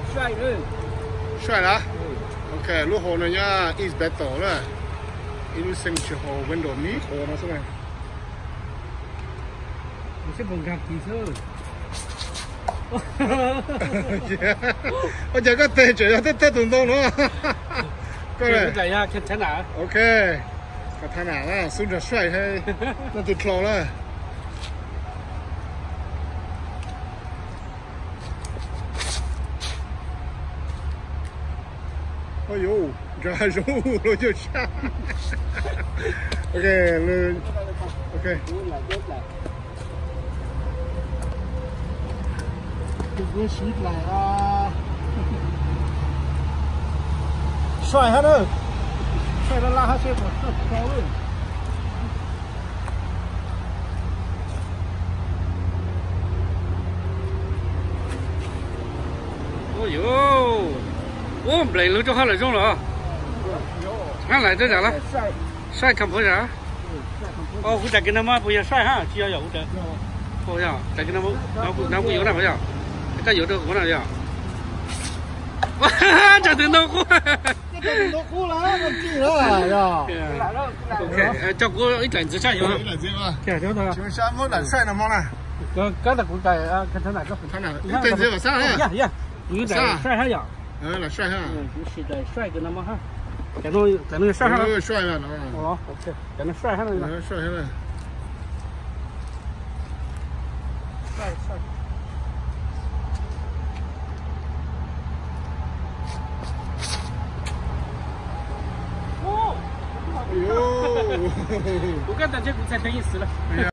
帅了。 帅了。OK， 路好呢呀，一直在倒了，一路升起好温度米好了是吧？ 我是本港汽车。 我这个带着要带动动了。过来。 来呀，看哪 OK， 看哪了，手着帅还那就跳了。哎呦，这还肉了就下。OK， 了 ，OK。这个洗来啊，帅哈喽，帅的拉下去我这高了。 哦呦，我们来了就好来中了啊！看来这咋了？帅看不啥？哦，我再跟他们不要帅哈，只要有我这。不要，再跟他们拿不油了不要，再油这个那要。哇哈，这等到货。 这都过了，我记了呀。 OK， 照顾一阵子下油。 一阵子嘛。 对，对对。 就啥么难晒了么呢？ 刚才估计啊，看他哪个？ 他哪？一阵子我上来。 呀，有点晒下呀。 来晒下。 就是在晒跟他们哈。在那晒上了。 晒下了。 哦 ，OK， 在那晒上了。 晒下了。晒。 哦。哎呦！我刚才这股才便宜死了。